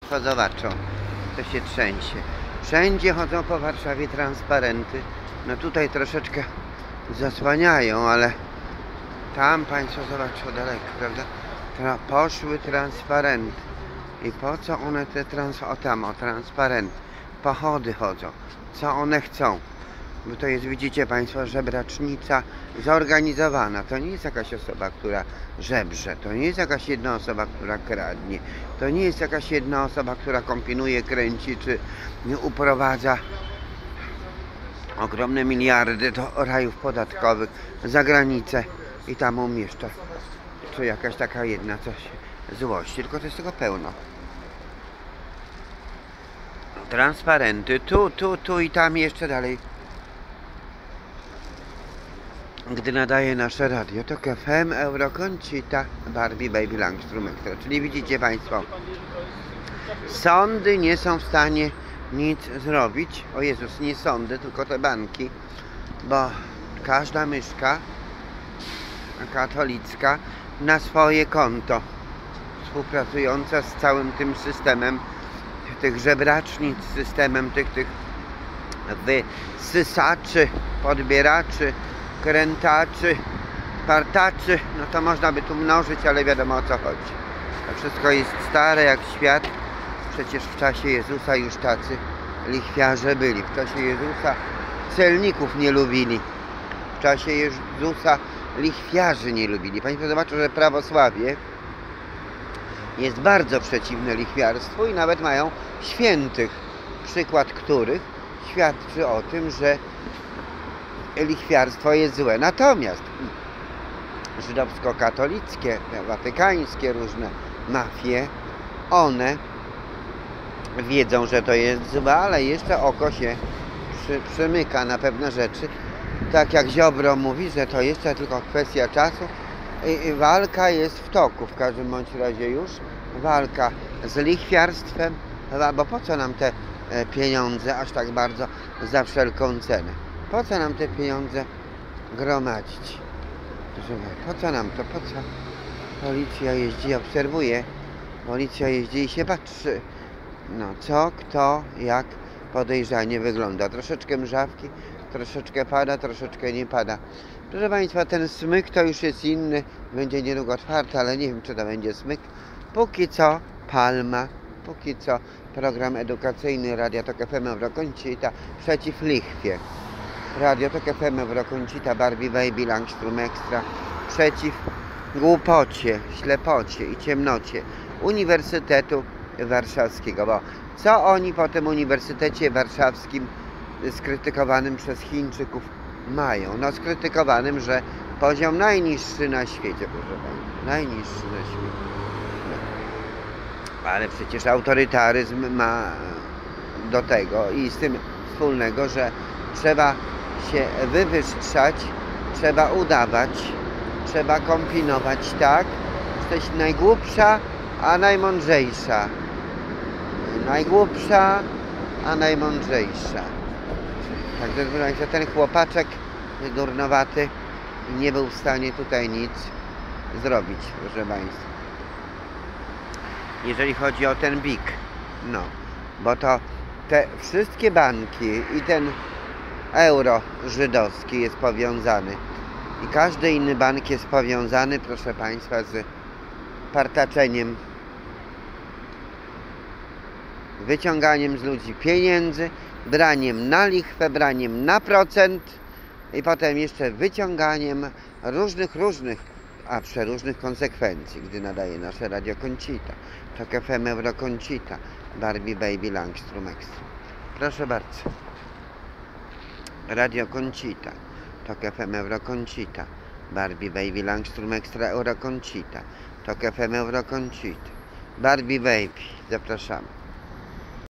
Państwo zobaczą, to się trzęsie. Wszędzie chodzą po Warszawie transparenty. No tutaj troszeczkę zasłaniają, ale tam Państwo zobaczą daleko, prawda? Poszły transparenty. I po co one te transparenty? Pochody chodzą. Co one chcą? Bo to jest, widzicie Państwo, żebracznica zorganizowana. To nie jest jakaś osoba, która żebrze. To nie jest jakaś jedna osoba, która kradnie. To nie jest jakaś jedna osoba, która kombinuje, kręci, czy uprowadza ogromne miliardy do rajów podatkowych za granicę i tam umieszcza. Czy jakaś taka jedna coś złości. Tylko to jest tego pełno. Transparenty. Tu i tam jeszcze dalej. Gdy nadaje nasze radio, to FM Eurokoncita Barbie Baby Langstrom Extra. Czyli widzicie Państwo, sądy nie są w stanie nic zrobić. O Jezus, nie sądy, tylko te banki. Bo każda myszka katolicka na swoje konto, współpracująca z całym tym systemem tych żebracznic, systemem tych wysysaczy, podbieraczy, krętaczy, partaczy, no to można by tu mnożyć, ale wiadomo o co chodzi. To wszystko jest stare jak świat. Przecież w czasie Jezusa już tacy lichwiarze byli. W czasie Jezusa celników nie lubili. W czasie Jezusa lichwiarzy nie lubili. Państwo zobaczą, że prawosławie jest bardzo przeciwne lichwiarstwu i nawet mają świętych, przykład których świadczy o tym, że lichwiarstwo jest złe. Natomiast żydowsko-katolickie, watykańskie różne mafie, one wiedzą, że to jest złe, ale jeszcze oko się przymyka na pewne rzeczy. Tak jak Ziobro mówi, że to jeszcze tylko kwestia czasu i walka jest w toku. W każdym bądź razie już walka z lichwiarstwem, bo po co nam te pieniądze aż tak bardzo za wszelką cenę? Po co nam te pieniądze gromadzić? Po co nam to? Po co? Policja jeździ, obserwuje. Policja jeździ i się patrzy. No co, kto, jak podejrzanie wygląda. Troszeczkę mrzawki, troszeczkę pada, troszeczkę nie pada. Proszę Państwa, ten smyk to już jest inny. Będzie niedługo otwarty, ale nie wiem, czy to będzie smyk. Póki co Palma, póki co program edukacyjny Radia Tok FM Eurokoncita przeciw lichwie. Radio Tok FM Eurokoncita Barbie Baby Langstrom Extra przeciw głupocie, ślepocie i ciemnocie Uniwersytetu Warszawskiego. Bo co oni po tym Uniwersytecie Warszawskim skrytykowanym przez Chińczyków mają? No skrytykowanym, że poziom najniższy na świecie, proszę Państwa. Najniższy na świecie. No. Ale przecież autorytaryzm ma do tego i z tym wspólnego, że trzeba się wywyższać, trzeba udawać, trzeba kombinować tak, że jesteś najgłupsza, a najmądrzejsza. Najgłupsza, a najmądrzejsza. Także proszę Państwa, ten chłopaczek durnowaty nie był w stanie tutaj nic zrobić, proszę Państwa. Jeżeli chodzi o ten BIK, no, bo to te wszystkie banki i ten euro żydowski jest powiązany i każdy inny bank jest powiązany, proszę Państwa, z partaczeniem, wyciąganiem z ludzi pieniędzy, braniem na lichwę, braniem na procent i potem jeszcze wyciąganiem różnych, a przeróżnych konsekwencji, gdy nadaje nasze Radio Concita, Tok FM Eurokoncita, Barbie Baby Langstrom Extra. Proszę bardzo. Radio Concita, Tok FM Eurokoncita, Barbie Baby Langstrom Extra Eurokoncita, Tok FM Eurokoncita, Barbie Baby. Zapraszamy.